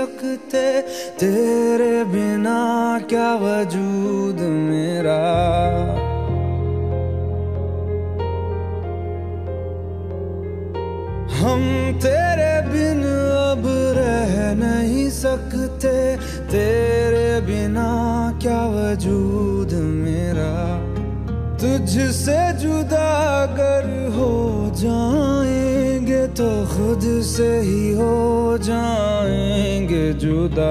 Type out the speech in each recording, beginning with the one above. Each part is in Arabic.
सकते, तेरे बिना क्या वजूद मेरा। हम तेरे बिन अब रह नहीं सकते, तेरे बिना क्या वजूद मेरा। तुझसे जुदा अगर हो जाएंगे तो खुद से ही हो जाएंगे जुदा,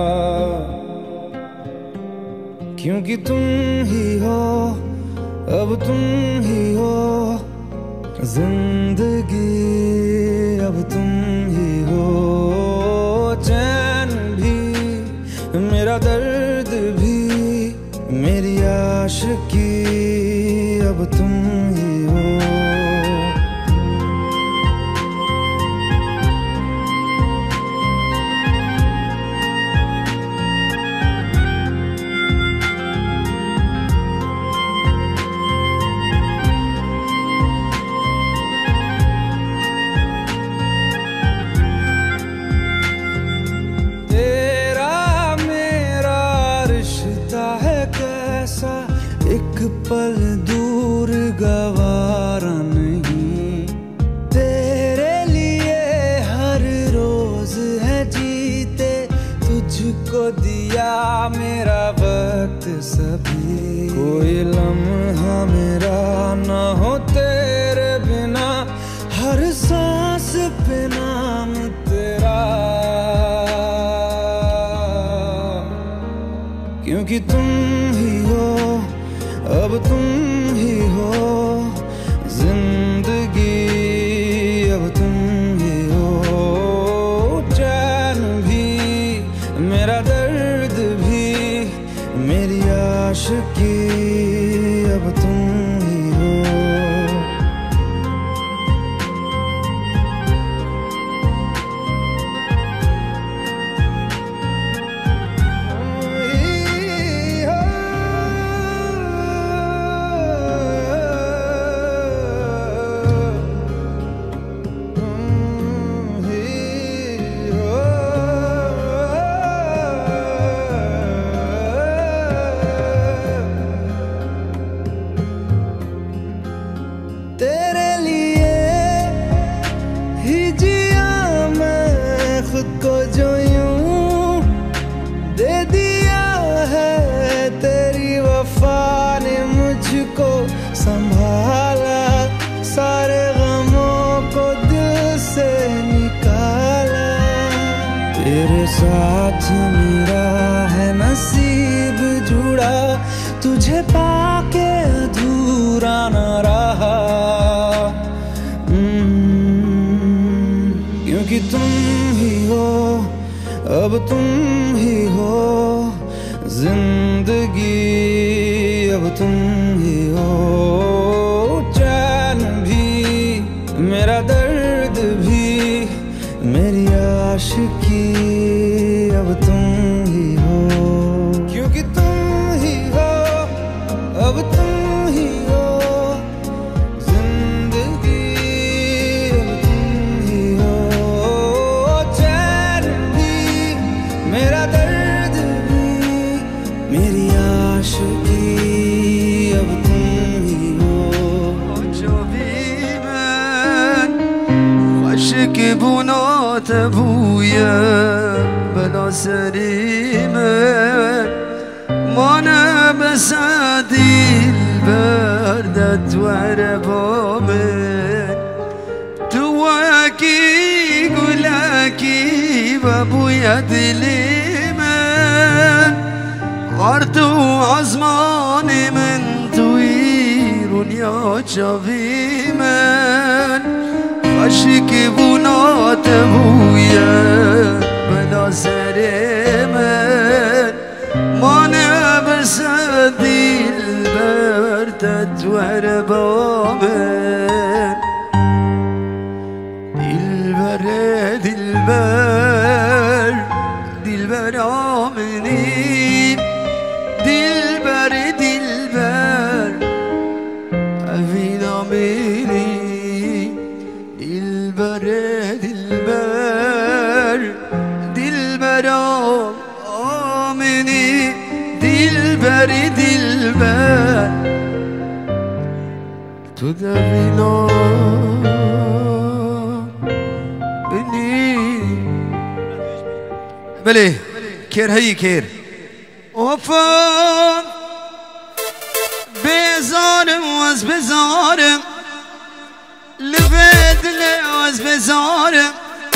क्योंकि तुम ही हो, अब तुम ही हो जिंदगी, अब तुम ही हो। चैन भी मेरा दर्द भी मेरी आशिकी, अब तुम ही हो। एक पल दूर गवारा नहीं, तेरे लिए हर रोज है जीते, तुझको दिया मेरा वक्त सभी। कोई लम्हा मेरा ना हो तेरे बिना, हर सांस पे नाम तेरा, क्योंकि तुम ही हो, अब तुम ही हो जिंदगी, अब तुम ही हो। चैन भी मेरा दर्द भी मेरी आशिकी, अब तुम ही हो। तेरे लिए ही जिया मैं खुद को, जो यूं दे दिया है तेरी वफा ने मुझको संभाला, सारे गमों को दिल से निकाला। तेरे साथ मेरा है नसीब जुड़ा, तुझे पाके अधूरा न रहा, क्योंकि तुम ही हो, अब तुम ही हो जिंदगी, अब तुम ही हो। चैन भी मेरा दर्द भी मेरी आशिकी, अब तुम ही हो, क्योंकि तुम ही हो, अब तुम ही हो जिंदगी, अब तुम ही हो। चैन भी मेरा दर्द भी मेरी आशिकी, अब तुम ही हो। جو بی من عاشق بونات بویه بلا سری من مانه بسادیل بردت و ربامن تو اکی گلکی و بوی دلی من عرض و عزمان من توی رونیا چاوی من عاشق بونات بویه بلا سر من مانع بس دل برتت و ربامن دلبر دلبر دلبر آمنی دلبر دلبر اوین آمنی دلبر دلبر دلبر دلبر تو دوینا بنی بله کیر هی کیر وفا بزارم واز بزارم لبدل واز بزارم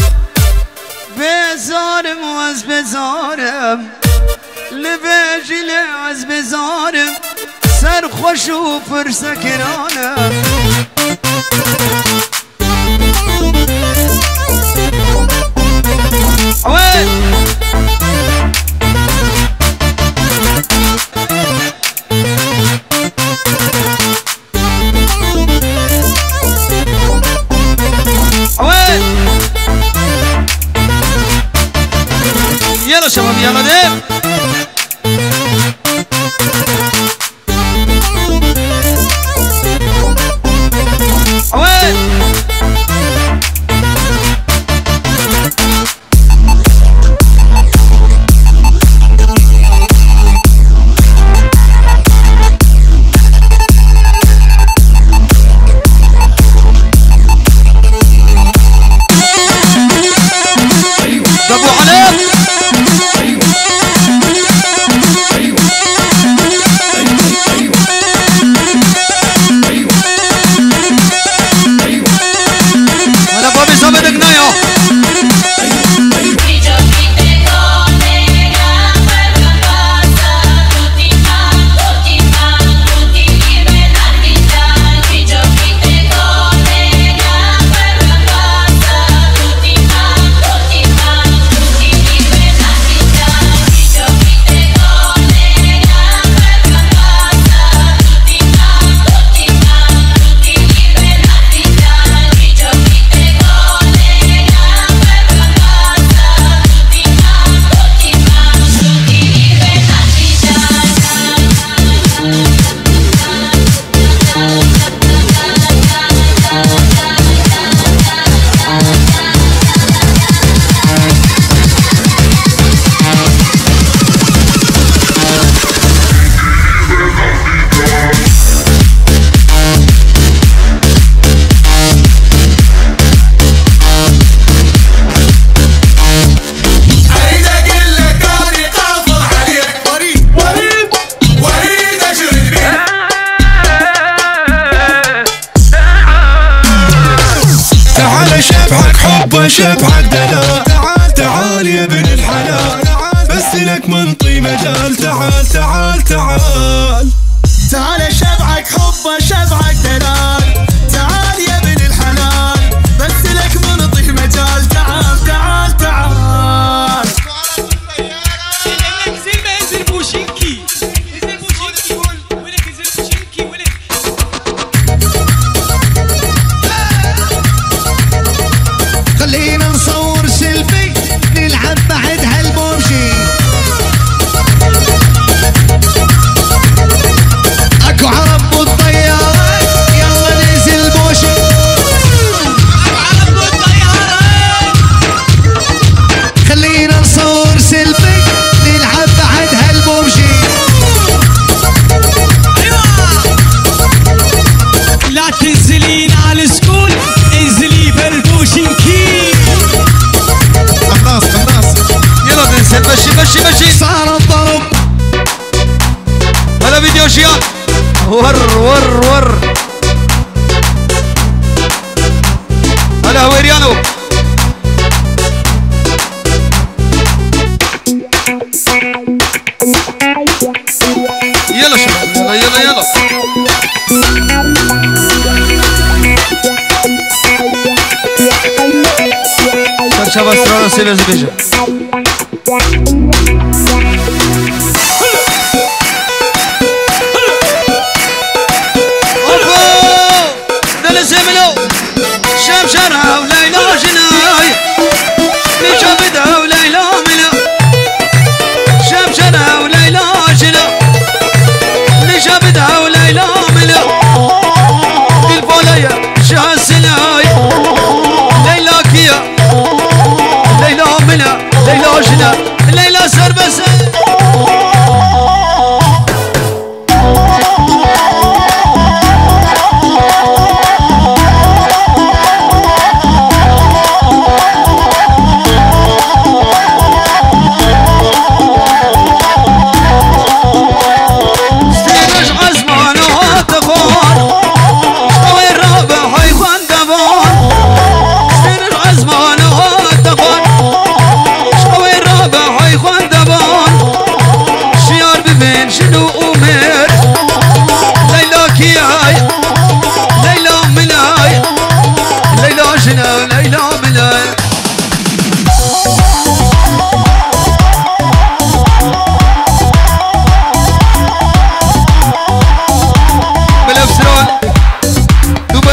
بزارم واز بزارم لبجل واز بزارم سر خوش و فرسکرانم اوه يلا شباب يلا ديم شبعك دلال تعال تعال يا ابن الحلال بس لك منطي مجال تعال تعال تعال تعال شبعك حب شبعك دلال تعال يا ابن الحلال بس لك منطي مجال تعال تعال تعال انزل ما ينزل بوشينكي ينزل بوشينكي ولك ينزل بوشينكي ولك خلينا نصور سيلفي نلعب بعد هالبوشي اكو عرب والطيارات يلا ننزل بوشي عرب والطيارات خلينا نصور سيلفي نلعب بعد هالبوشي لا تنزلين على السكول انزلي بالبوشينكي خلاص خلاص يلا ننزل مشي مشي مشي صار الضرب هلا فيديو شيان ور ور ور هلا هويريانو يلا شباب يلا يلا يلا شباب اسرار سيفز بيجا شمشرها وليلى جناي نشبدها وليلى ملا شمشرها وليلى جنا نشبدها وليلى ملا الفولية شاسلاي ليلى كيا ليلى ملا ليلى جنا ليلى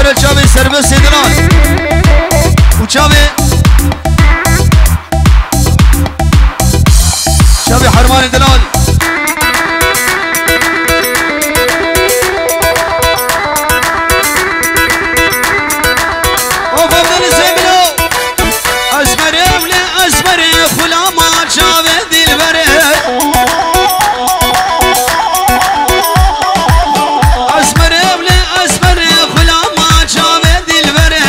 بره چاوی سربست دلال و چاوی حرمان دلال وفضل سبلو أسمر أولي أسمر خلا ما شاوي دلبره أسمر أولي أسمر خلا ما شاوي دلبره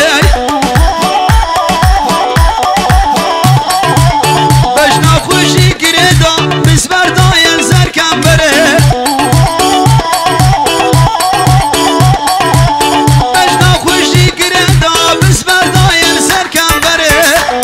بجنا خوشي كريدا بسبر داين زر كم بره بجنا خوشي كريدا بسبر داين زر كم بره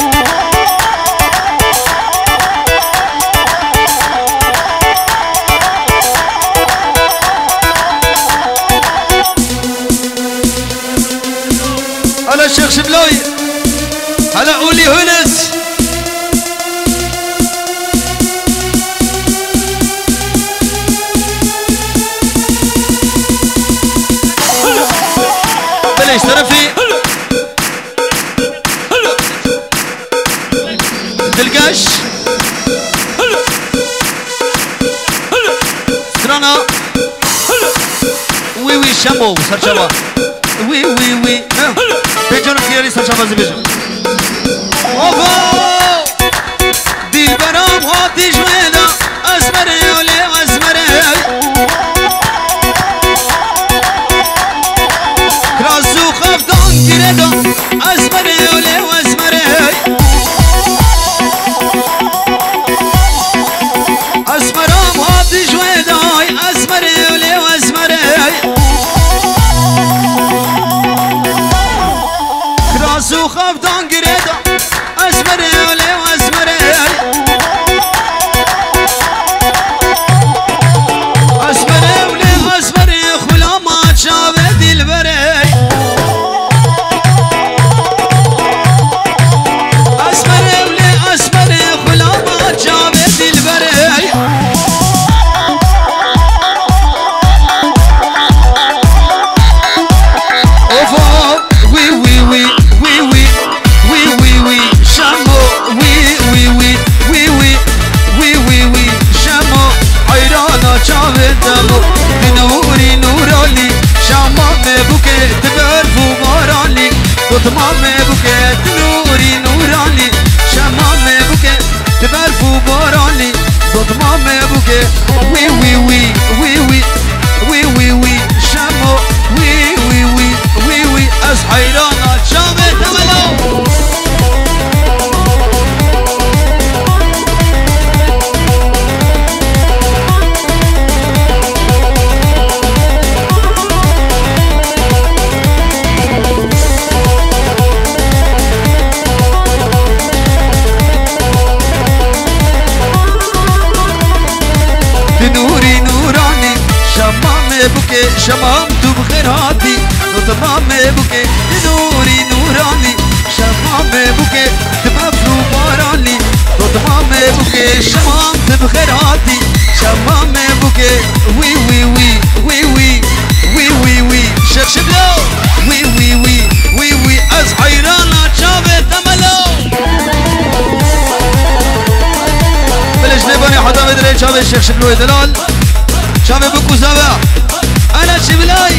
هلا الشيخ شبلاوي هلا قولي هونس بلش طرفي دلقاش سترانا وي وي شامو سرشابا وي وي وي بيجون كيري سرشابا زي بيجون اوفو ديل برام هاتي جويدا اسمري ولي اسمري كراسو خفتان كيردا اسمري ولي اسمري اسمرام هاتي جويدا اسمري ولي اسمري كراسو خفتان كيردا اسمري ولي اسمري اسمري ولي اسمري خلا ما شافي دلبري اسمري ولي اسمري خلا ما شافي دلبري اوفو وي وي وي وي وي وي وي وي شامو وي وي وي وي وي وي وي وي شامو حيرانا شافي دمو بنوري نورالي شاما مبوكي تبرفو مارالي قطما مبوكي نوري نورالي شاما مبوكي تبرفو مارالي قطما مبوكي وي وي وي وي وي وي وي وي شامو وي وي وي وي وي از حيرانا شافي دمو نوري نوراني شمام بوكي شمام تو بخير هاتي تمام بوكي نوري نوراني شمام بوكي تمفلو باراني تمام بوكي شمام بخير هاتي شمام بوكي وي وي وي وي وي وي وي وي شبشبلو وي وي وي وي وي از حيرانا شافي تملو بلش نباني حدا مدري شافي الشيخ شبلوي دلال شافي بكو زابا انا شبلاي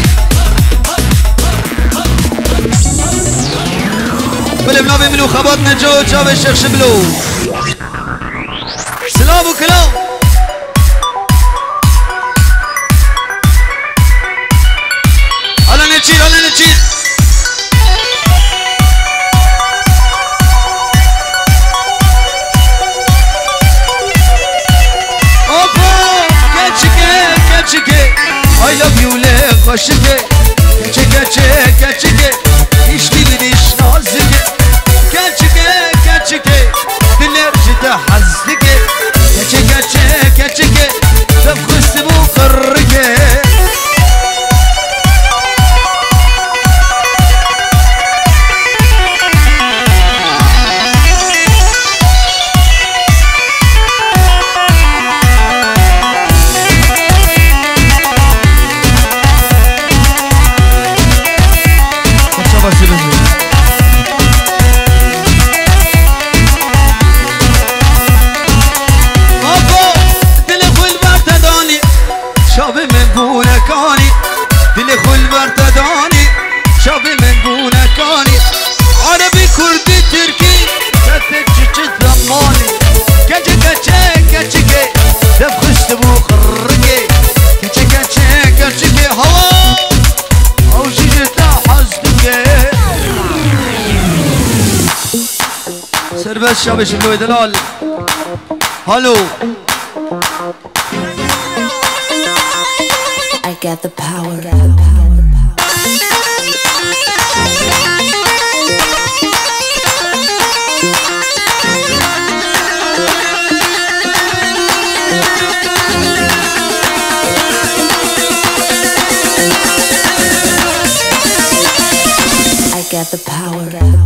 بلبنابي منو خبط نجو شافي الشيخ شبلو سلام وكلام هلا نتشيل هلا نتشيل I love you love aşıke Geçike İşkiliş nazike Geçike Dilerci de hazdike Geçike Tefkısı bu kırrike بس بزي ابو دلخو البرتداني شاب من بونكاني دلخو البرتداني شاب من بونكاني عربي كردي تركي ستتشت ضماني كجي كجي كجي دف خشت بو خرقي كجي كجي كجي هوا او جيجتا حزدك سربس شابش اللوي دلال هلو I got the power. I got the power.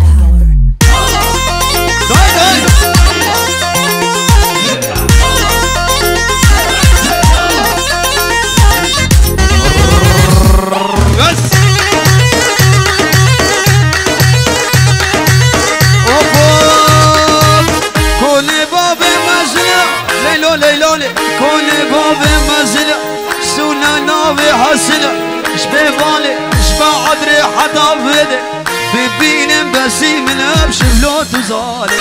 ليلولي كل باب مزلة سونا ناوي حسنة شبه بالي شبه عدري حدا بيدي ببين بسي من بشبلوت وظالم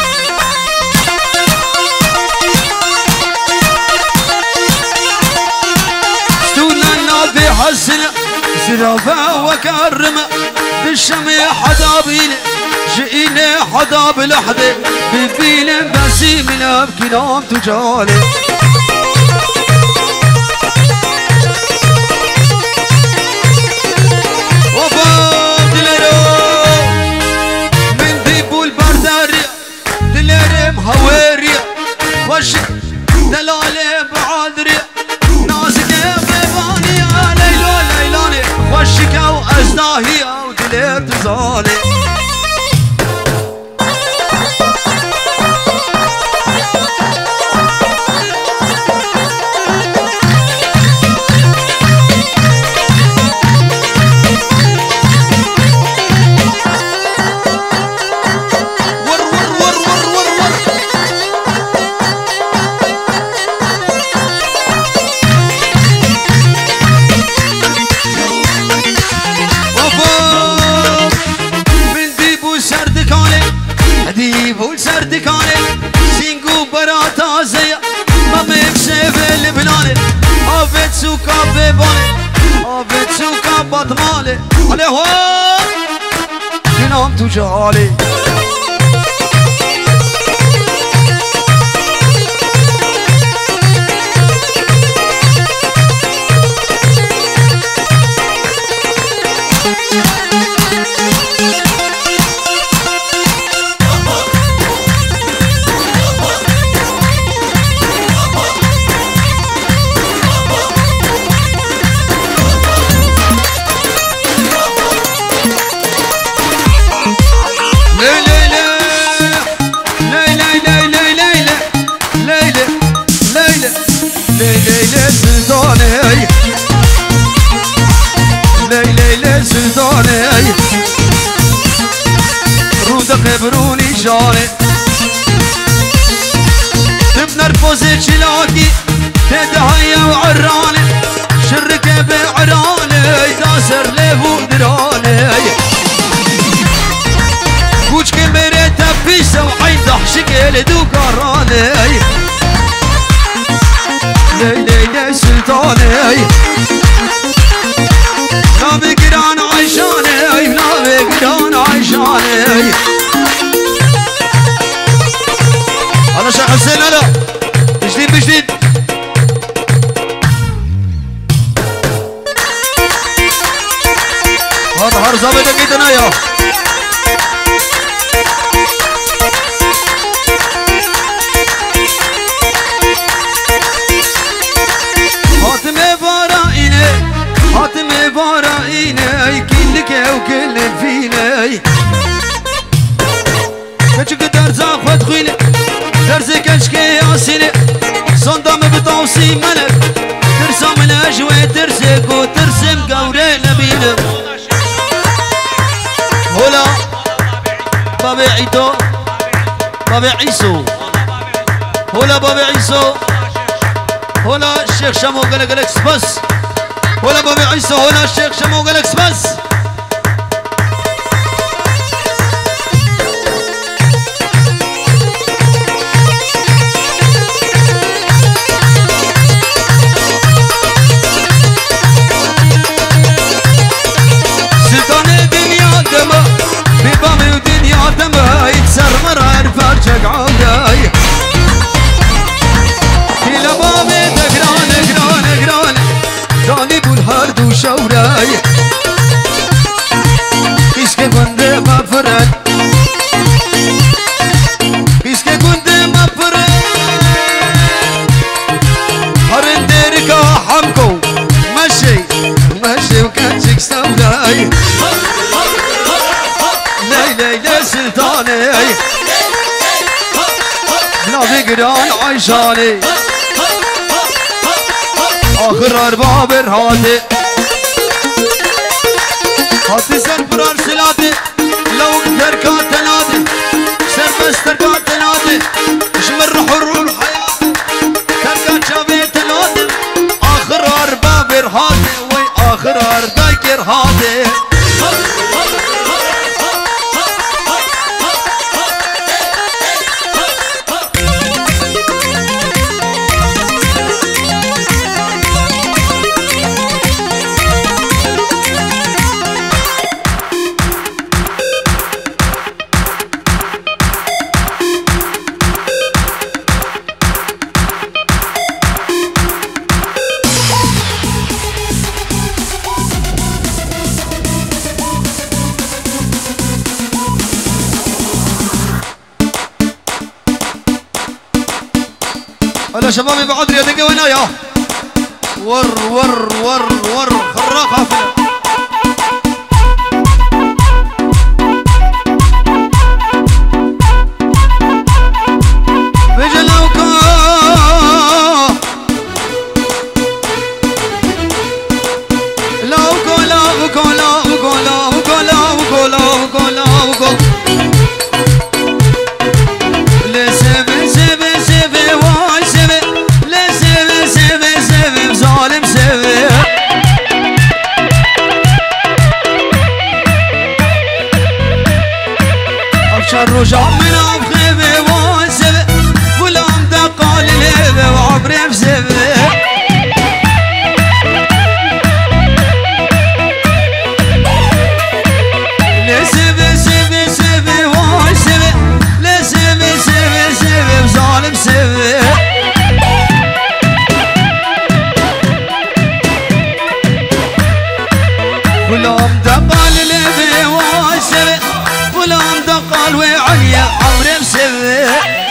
سونا ناوي حسنة زرافة وكرمة بالشمي حدا بيني جئيني حدا بلحظة ببين بسي من بكلام تجالي وش دلالي بعذري نازك بيباني ليلو ليلاني وشك او ازداهي او دليل تزالي سينجو براتا زيا ما مكسف البلاني افت سوكا بباني افت سوكا بطمالي علي هو جنام تجالي سلطاني رودا قبروني جاني تبنى رفوزي شلاكي تدهيا وعراني شرك بعراني تاسر ليبو دراني كوش كميري تبيسة وعين ضحشك يلدو كراني ليلي سلطاني نابي قران عيشاني نابي قران عيشاني هذا شيخ حسين هلا بجديد بجديد هذا هرزة بدك ايدنا يا حاتمي بارائني حاتمي بارائني كلك وكل فيني كشك درزا خد خويني درزي كشك ياسيني صندم بتوصي ملك ترسم الاجوي ترسك وترسم قوري نبينا هلا بابي عيدو بابي عيسو هلا بابي عيسو هلا الشيخ شمو قالك الاكس بس هلا بابي عيسو هلا الشيخ شمو قالك بس ببامي ودنيا دمه يتسرمر الفرجة عوداي إلى بامي تقران طالب الهرد وشوراي إسكي كنت مفرد إسكي كنت مفرد هرن ديركا حمكو مشي وكاتشك سوراي ليلى سلطاني نافي قران عيشاني آخر أرباب هاتي هاتي سربرار سلاتي لو تركات تنادي سربس تركات تنادي شمر حرور حياتي تركات شابي تنادي آخر أرباب هاتي وي آخر أرباكر هاتي هلا شبابي بعدري دقه وينايا ور خراق حافله بجلوكا لا رجع من أبخيبي وانسبي ولام دقال ليبي وعمري بسبي سبي وانسبي سبي بظالم سبي ولام دقال ليبي وانسبي ولام دقال وعليا عمري مسوي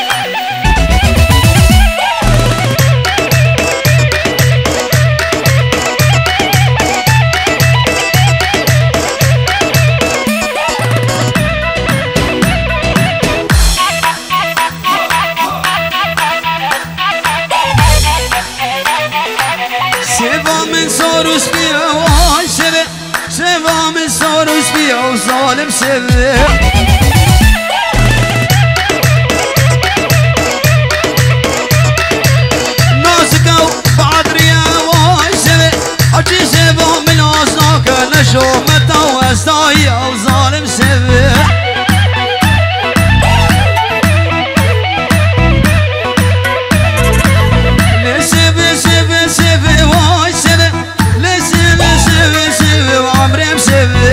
سيفا من صوروس بيا وهاي سبي سيفا من صوروس بيا وظالم سبي أجي سيبه من أصناك نشومته وأستاهي أو ظالم سيبه سيبه واي سيبه سيبه وعمري مسيبه